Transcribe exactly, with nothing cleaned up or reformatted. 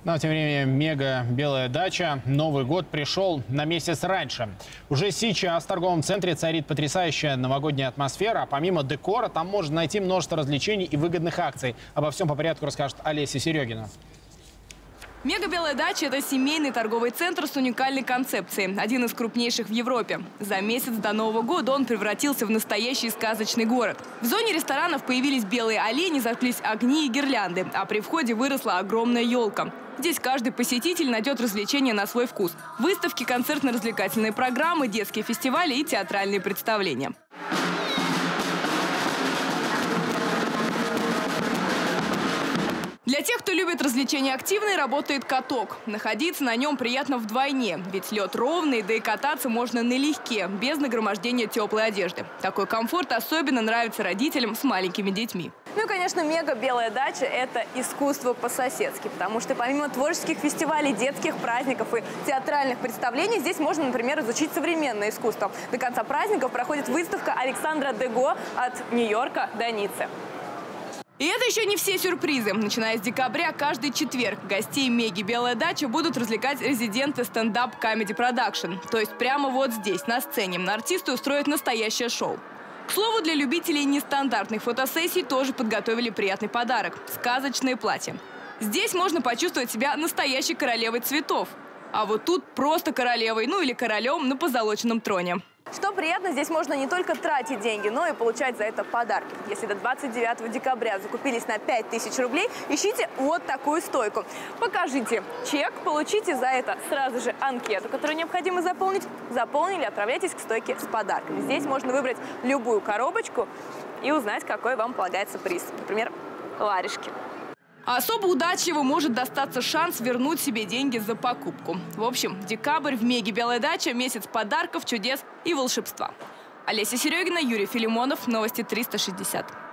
Ну а тем временем мега белая дача. Новый год пришел на месяц раньше. Уже сейчас в торговом центре царит потрясающая новогодняя атмосфера. А помимо декора там можно найти множество развлечений и выгодных акций. Обо всем по порядку расскажет Олеся Серегина. Мега белая дача – это семейный торговый центр с уникальной концепцией. Один из крупнейших в Европе. За месяц до Нового года он превратился в настоящий сказочный город. В зоне ресторанов появились белые олени, зажглись огни и гирлянды. А при входе выросла огромная елка. Здесь каждый посетитель найдет развлечения на свой вкус. Выставки, концертно-развлекательные программы, детские фестивали и театральные представления. Для тех, кто любит развлечения активные, работает каток. Находиться на нем приятно вдвойне, ведь лед ровный, да и кататься можно налегке, без нагромождения теплой одежды. Такой комфорт особенно нравится родителям с маленькими детьми. Ну и, конечно, мега белая дача – это искусство по-соседски, потому что помимо творческих фестивалей, детских праздников и театральных представлений, здесь можно, например, изучить современное искусство. До конца праздников проходит выставка Александра Дего «От Нью-Йорка до Ниццы». И это еще не все сюрпризы. Начиная с декабря, каждый четверг гостей меги «Белая дача» будут развлекать резиденты стендап Comedy Production. То есть прямо вот здесь, на сцене, артисты устроят настоящее шоу. К слову, для любителей нестандартных фотосессий тоже подготовили приятный подарок – сказочные платья. Здесь можно почувствовать себя настоящей королевой цветов. А вот тут просто королевой, ну или королем на позолоченном троне. Что приятно, здесь можно не только тратить деньги, но и получать за это подарки. Если до двадцать девятого декабря закупились на пять тысяч рублей, ищите вот такую стойку. Покажите чек, получите за это сразу же анкету, которую необходимо заполнить. Заполнили, отправляйтесь к стойке с подарками. Здесь можно выбрать любую коробочку и узнать, какой вам полагается приз. Например, варежки. А особо удачливо может достаться шанс вернуть себе деньги за покупку. В общем, декабрь в меге «Белая дача» – месяц подарков, чудес и волшебства. Олеся Серегина, Юрий Филимонов. Новости триста шестьдесят.